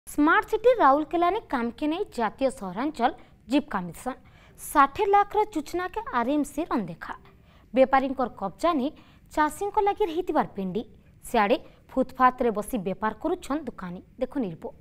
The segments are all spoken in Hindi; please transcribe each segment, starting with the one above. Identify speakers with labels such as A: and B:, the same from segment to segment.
A: स्मार्ट सिटी राउरकेला ने काम के नहीं जातीय सहरांचल जीविका मिशन 60 लाख सूचना के आरएमसी अनदेखा बेपारी कब्जा नहीं चाषी लगी रही पिंडी सियाड़े फुटपाथ रे बसी बेपार करुछन दुकानी देखो निर्भो।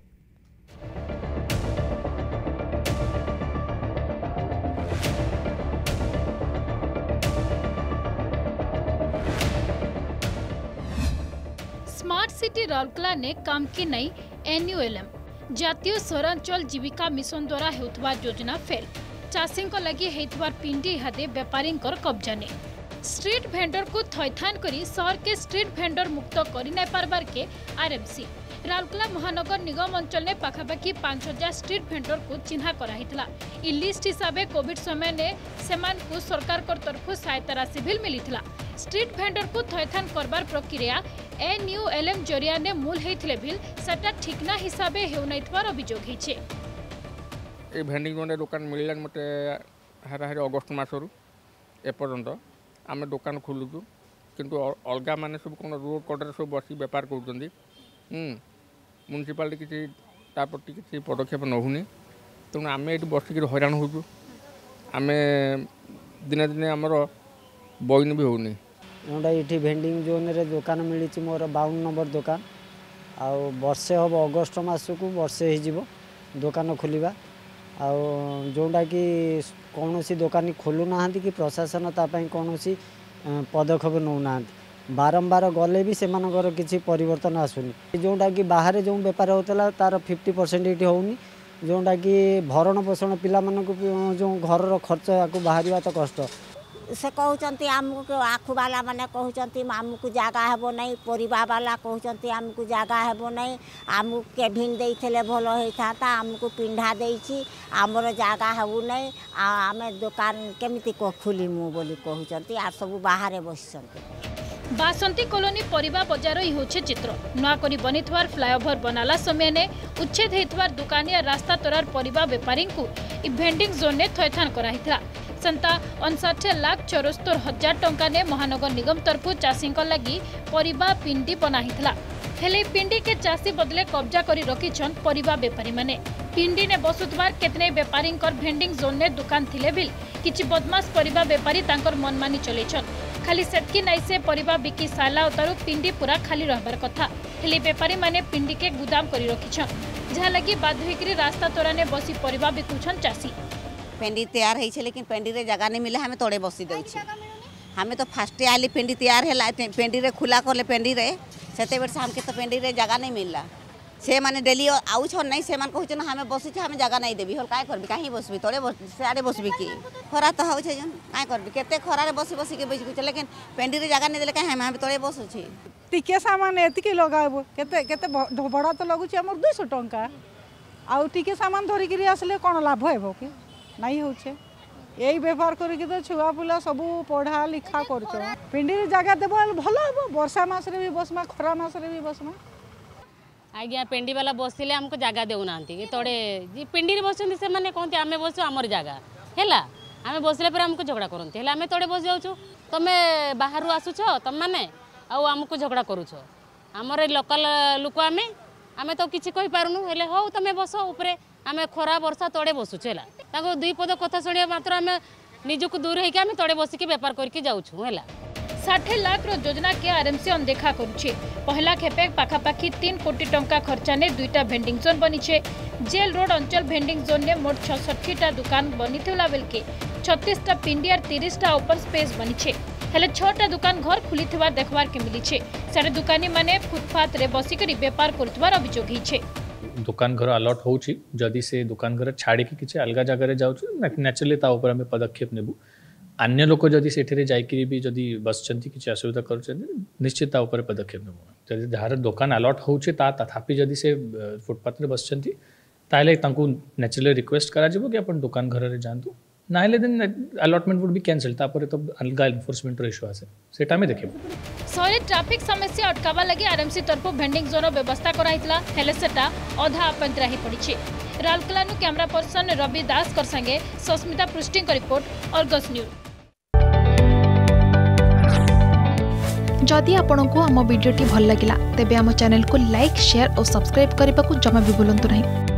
B: स्मार्ट सिटी राउरकेला ने काम की नई एनयूएलएम जातीय सहरांचल जीविका मिशन द्वारा हेउथबा योजना फेल चाषी लगी हेउथबा पिंडी हादे बेपारी कब्जा ने स्ट्रीट भेंडर को थैथान करी शहर के स्ट्रीट भेंडर मुक्त करी नहीं पारबार के आरएमसी राउरकेला महानगर निगम अंचल ने पाखापाखी 5000 स्ट्रीट भेंडर को चिन्हा कराइतला। इ लिस्ट हिसाब से कोविड समय ने सेमान को सरकार को तरफ सहायता राशि भी मिलीथिला। स्ट्रीट भेंडर को थैथान करबार प्रक्रिया एनयूएलएम जरिया ने मूल हेथिले भी सेटा ठिकना हिसाब से हेउ नैथवार अभियोग हेछे।
C: ए भेंडिंग जोन दुकान मिलला मते हाराहारी अगस्त मासरु एपर्यंत आम दुकान खोलुचु किंतु अलगा माने सब कोन रोड कड़े सब बसी व्यापार करूछंदी म्युनिसिपालिटी किसी ताप्रति किसी पदक्षेप नहुनी तेणु आम ये बसिक हैरान होचु आम दिने दिने आमर बइन भी होनी
D: जोटा ये भेंडिंग जोन रे दुकान मिली मोर 52 नंबर दुकान आउ वर्षे हम अगस्ट मास को वर्षे हो दुकान खोलिबा जोटा कि कौन सी दुकानी खोलु ना कि प्रशासन तापाई कौन सी पदक्षेप नौना बारंबार गले भी सेमानकर किसी परिवर्तन आसुनी जोटा कि बाहर जो बेपार होता तार 50% ये होनी जोटा कि भरण पोषण पिला जो घर खर्च या बाहर तो कष्ट
E: से कहते आमको आखु बाला मैंने कहते आमको जगह हेबो नहीं परिवा वाला कहते आमको जगह हेबो नहीं आमको केबिन देइथिले भल होता आमको पिंढा देइछि आमर जगह हेबो नहीं आम दुकान केमिति खोलिमु बोली कहते आ सब बाहर बसिसंते।
B: बासंती कॉलोनी परिबा बजार ही होछे चित्र नुआ करी बनिथवार फ्लाईओवर बनाला समय ने उच्छेद हेतवार दुकानिया रास्ता तोरार परिबा व्यापारी को इ भेंडिंग जोन ने थैथान कराहितला। संता 59,74,000 टंका ने महानगर निगम तरफ चाषी लगी परिबा पिंडी बनाहितला। हेले पिंडी के चाषी बदले कब्जा करी रखिछन परिबा व्यापारी माने पिंडी ने बसुतवार केतने व्यापारी भेंडिंग जोन ने दुकान थिले भी किछि बदमाश परिबा व्यापारी तांकर मनमानी चलेछन खाली सेटकी नाई से परिबा बिकी साला उतारू पिंडी पूरा खाली रहबार कथा हेले व्यापारी माने पिंडी के गुदाम करी रखिछन जहाँ लगी बाध्य होइकरी रास्ता तोरा ने बसी परिबा बिकुछन चाषी।
F: पेंडी तैयार है लेकिन पेंडी रे जगह नहीं मिला हमें तोड़े बसी दे हमें तो फास्ट आली पेंडी तैयार है पेंडी रे खुला करले पेंडी रे सेते बेर से हमके तो पेंडी रे जगह नहीं मिलला से माने डेली आउछ नहीं से मान कहछ हमें बसी हमें जगह नहीं देबी हल काय करबी काहे बसबी तोड़े सियाड़े बसबी की खरा तो होछ जन काय करबी केते खरा रे बसी बसी के बेच कुछ लेकिन पेंडी रे जगह नहीं देले काहे हम तोड़े बसुछी
G: टिके सामान एतिके लगाबो केते केते बड़ा तो लगुची हमर 200 टंका आउ टिके सामान धरि करी आसले कोन लाभ हेबो कि नहीं होछे यही व्यवहार करके तो छुआ पिला सब पढ़ा लिखा कर पिंडी जगह देव भल हम वर्षा मस भी बसमा खरा मस भी बसमा
H: आज्ञा पेंडी वाला बसिले हमको जगह देना तोड़े पिंडी बस से मैंने कहते आम बस आमर जगह है आम बसले पर आमको झगड़ा करते आम तोड़े बस जाऊँ तुम्हें बाहर आसुच तुम मैंने आमको झगड़ा करुच आमर लोकल लोक आम तो किसी कहींपारूँ हेले हो तुम बस उपरे आम खरा वर्षा तोड़े बसुचे है दुई पद कथा शुणा मात्र आम निजक दूर होकर तोड़े बसिक बेपार करके जाऊँ है
B: 60 लाख योजना के आरएमसी अनदेखा करुछे। पहला खेपे पाखापाखी 3 कोटी टंका खर्चा ने 2टा भेंडिंग जोन बनीचे। जेल रोड अंचल भेंडिंग जोन ने मोट 66टा दुकान बनीथिला बेलके 36टा पिंडी और 30टा ओपन स्पेस बनीचे हेले 6टा दुकान घर खुलीथिबा देखबार के मिलीचे सारे दुकानी माने फुटपाथ रे बसिकरी व्यापार करथबार अभियोग हिचे।
I: दुकान घर अलॉट होउची जदि से दुकान घर छाड़ी के किछि अलगा जगह रे जाउछु नेचुरली ता ऊपर हमें पदक्षेप नेबु अन्य लोक जदि सेठरे जाइकरी भी जदि बसचंती किछि असुविधा करछन निश्चित ता ऊपर पदक्षेप नेबु जदि जहार दुकान अलॉट होउची ता तथापि जदि से फुटपाथ रे बसचंती ताले तांकु नेचुरली रिक्वेस्ट करा जिवो कि अपन दुकान घर रे जानतु नाइले then allotment would be cancel तापर तो अलगा एनफोर्समेंट इशू आसे सेटा में देखिबो
B: सरे ट्रैफिक समस्या अटकावा लगी आरएमसी तरफ भेंडिंग जोन व्यवस्था कराइतला हेले सेटा अधा अपंतरा ही पड़िछे। राउरकेला नु कैमरा पर्सन रवि दास कर संगे सस्मिता पृष्टि रिपोर्ट अर्गस न्यूज।
J: जदि आपंक आम भिडी भल लगा तेब आम चैनल को लाइक शेयर और सब्सक्राइब करने को जमा भी भूलु नहीं।